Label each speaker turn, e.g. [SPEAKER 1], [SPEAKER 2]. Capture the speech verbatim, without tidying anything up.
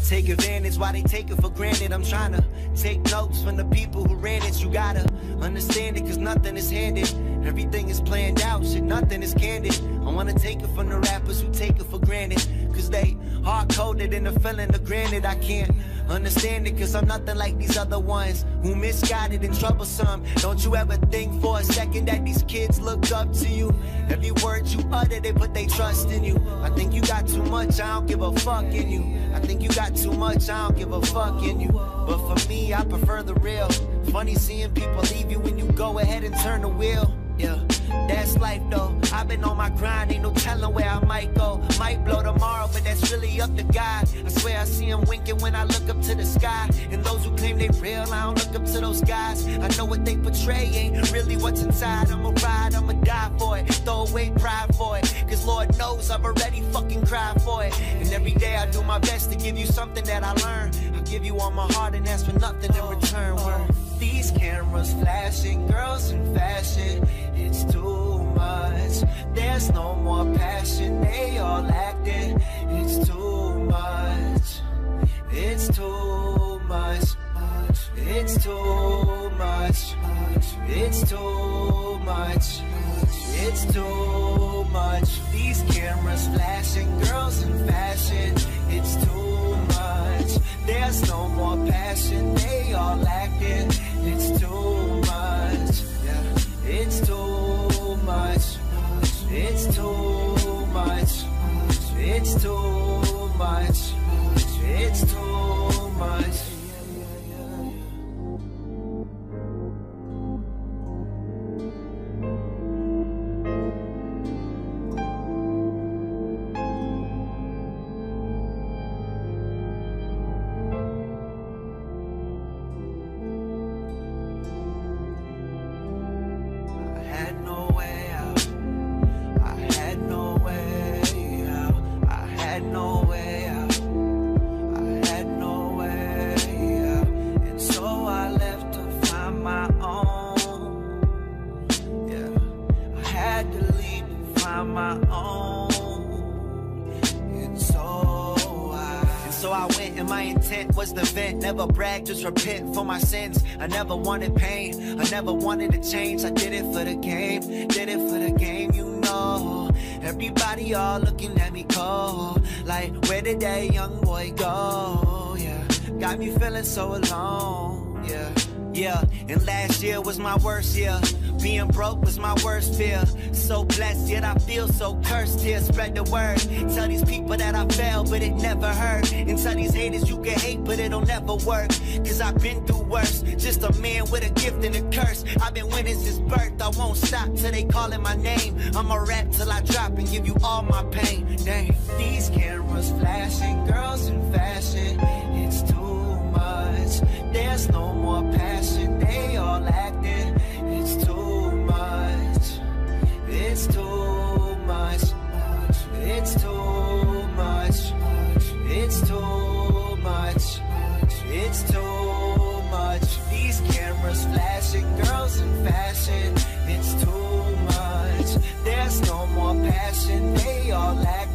[SPEAKER 1] take advantage while they take it for granted. I'm trying to take notes from the people who ran it. You gotta understand it, cause nothing is handed. Everything is planned out, shit, nothing is candid. I wanna take it from the rappers who take it for granted, cause they hard-coded in the feeling of granted. I can't understand it, cause I'm nothing like these other ones who misguided and troublesome. Don't you ever think for a second that these kids look up to you? Every word you utter, they put they trust in you. I think you got too much, I don't give a fuck in you. I think you got too much, I don't give a fuck in you. But for me, I prefer the real. Funny seeing people leave you when you go ahead and turn the wheel. Yeah, that's life though. I've been on my grind, ain't no telling where I might go. Might blow tomorrow, but that's really up to God. I swear I see him winking when I look up to the sky. And those who claim they real, I don't look up to those guys. I know what they portray ain't really what's inside. I'ma ride, I'ma die for it, throw away pride for it, cause Lord knows I've already fucking cried for it. And every day I do my best to give you something that I learned. I'll give you all my heart and ask for nothing in return. Word. These cameras flashing, girls in fashion, it's too much. There's no more passion, they all acting. It's too much. It's too much. It's too much. It's too much. It's too much. These cameras flashing, girls in fashion, it's too much. There's no more passion, they all acting. It's too much. Yeah. It's too much. It's too much. It's too much. It's too much.
[SPEAKER 2] Never brag, just repent for my sins. I never wanted pain, I never wanted to change. I did it for the game, did it for the game, you know. Everybody all looking at me cold, like where did that young boy go? Yeah, got me feeling so alone. Yeah, yeah, and last year was my worst year. Being broke was my worst fear. So blessed, yet I feel so cursed here. Spread the word, tell these people that I failed, but it never hurt. And tell these haters you can hate, but it'll never work. Cause I've been through worse, just a man with a gift and a curse. I've been winning since birth, I won't stop till they calling my name. I'ma rap till I drop and give you all my pain. Dang. These cameras flashing, girls in fashion, it's too much. There's no more passion, they all acting. It's too much. It's too much. It's too much. It's too much. It's too much. These cameras flashing, girls in fashion, it's too much. There's no more passion, they all act.